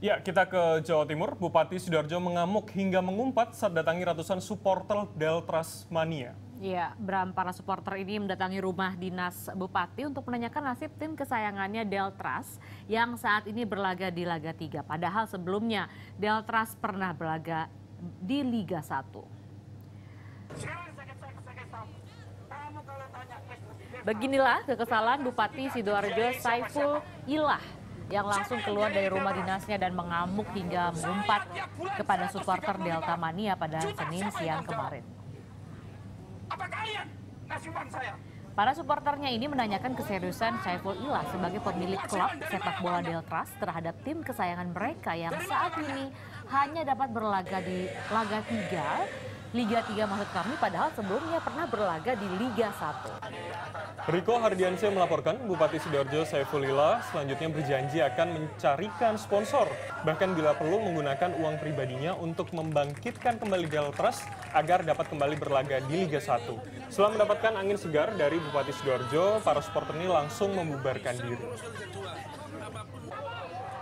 Ya, kita ke Jawa Timur. Bupati Sidoarjo mengamuk hingga mengumpat saat datangi ratusan supporter Deltras Mania. Ya, Bram, para supporter ini mendatangi rumah dinas Bupati untuk menanyakan nasib tim kesayangannya Deltras yang saat ini berlaga di Laga 3. Padahal sebelumnya Deltras pernah berlaga di Liga 1. Beginilah kekesalan Bupati Sidoarjo Saiful Ilah yang langsung keluar dari rumah dinasnya dan mengamuk hingga mengumpat kepada supporter Delta Mania pada Senin siang kemarin. Apa kalian ngasih uang saya? Para supporternya ini menanyakan keseriusan Saiful Ilah sebagai pemilik klub sepak bola Deltras terhadap tim kesayangan mereka yang saat ini hanya dapat berlaga di Laga 3, Liga 3 maksud kami, padahal sebelumnya pernah berlaga di Liga 1. Riko Hardiansyah melaporkan Bupati Sidoarjo Saiful Ilah selanjutnya berjanji akan mencarikan sponsor, bahkan bila perlu menggunakan uang pribadinya untuk membangkitkan kembali Deltras agar dapat kembali berlaga di Liga 1. Setelah mendapatkan angin segar dari Bupati Sidoarjo, para supporter ini langsung membubarkan diri.